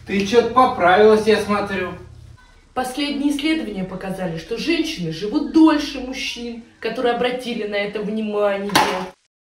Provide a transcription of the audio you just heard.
Ты что-то поправилась, я смотрю. Последние исследования показали, что женщины живут дольше мужчин, которые обратили на это внимание.